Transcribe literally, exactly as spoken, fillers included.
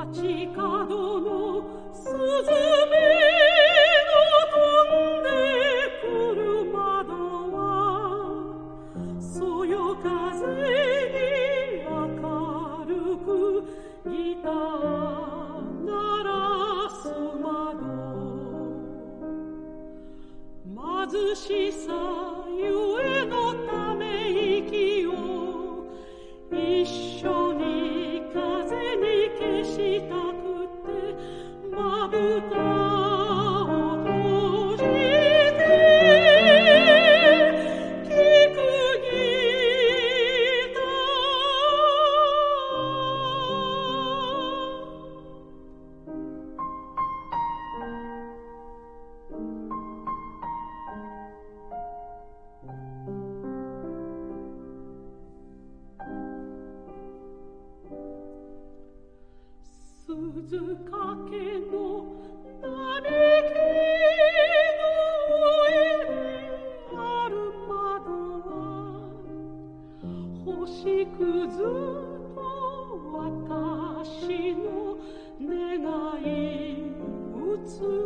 街角のスズメの飛んでくる窓はそよ風に明るくギター鳴らす窓貧しさゆえのため息を一緒に風に消したくてまぶたを閉じて聞くギタ鈴懸の並木の上にある窓は星屑と私の願い映